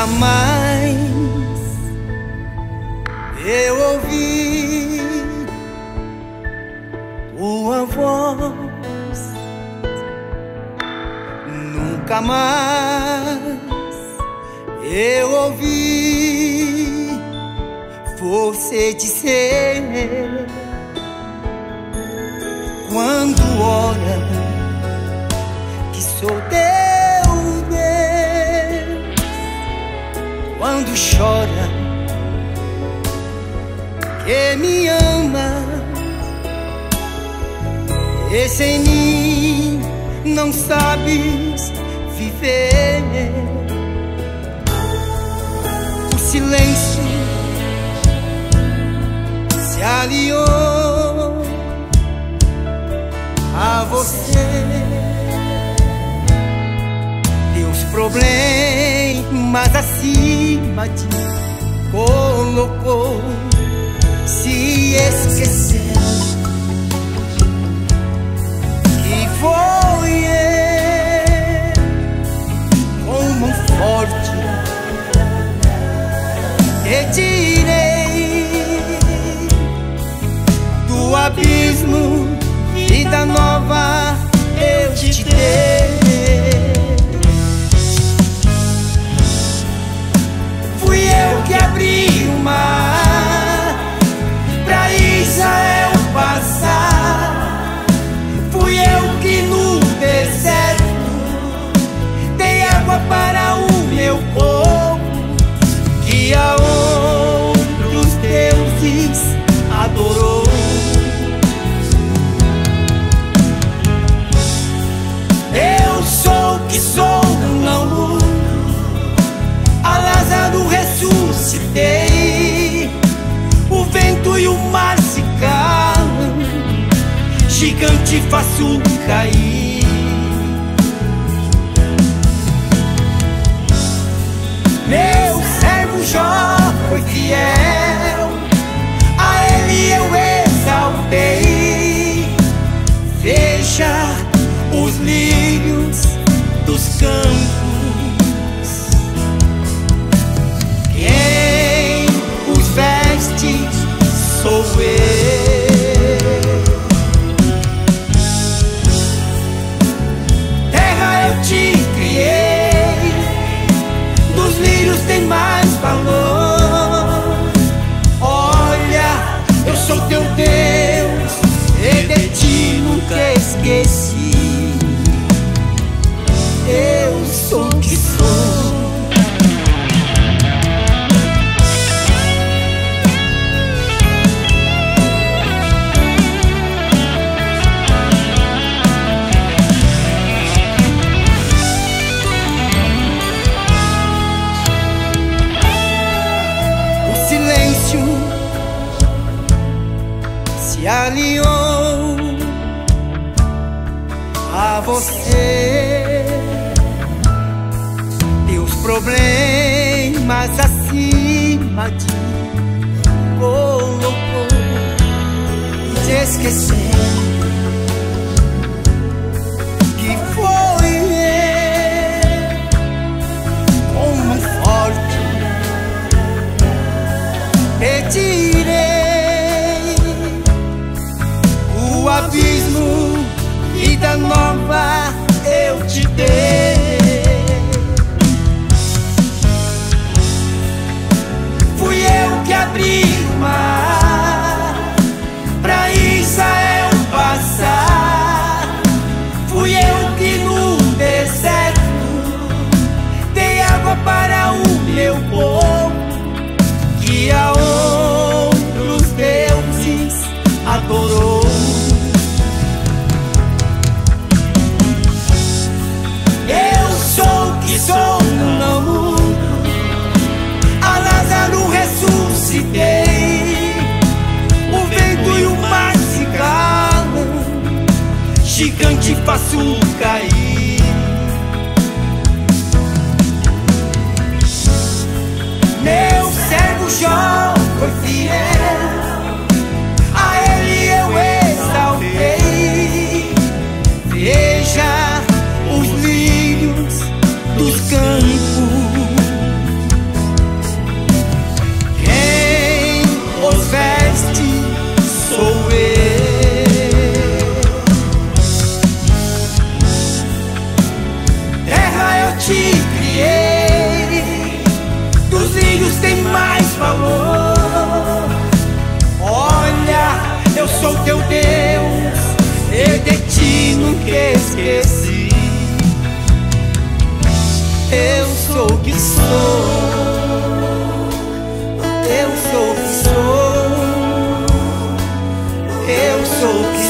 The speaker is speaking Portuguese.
Nunca mais eu ouvi tua voz, nunca mais eu ouvi você dizer, quando ora que sou teu Deus, quando chora que me ama, e sem mim não sabes viver. O silêncio se aliou a você, teus problemas acima de colocou, se esqueceu que foi eu, com mão forte te tirei do abismo, vida nova eu te dei. Fui eu que abri o mar pra Israel passar, fui eu que no deserto dei água para o meu povo, que a outros deuses adorou. Eu sou o que sou, não mudo, a Lázaro ressuscitei, o vento e o mar se calam, gigante faço cair. Meu servo Jó foi fiel, a ele eu exaltei. Veja os lírios dos campos, quem os veste sou eu. Terra eu te criei, dos lírios tem mais valor. Olha, eu sou teu Deus e de ti nunca esqueci. Eu sou o que sou. O silêncio se aliou a você, teus problemas acima de colocou, te esqueceu que foi eu, com mão forte te tirei o abismo, vida nova eu te dei. Fui eu que abri o mar pra Israel passar, fui eu que no deserto dei água para o meu povo, que a outros deuses adorou. Sou, não mudo, a Lázaro ressuscitei, o vento e o mar se calam, gigante faço cair. Meu servo Jó foi fiel, a ele eu exaltei. Veja os lírios dos campos, sorrir.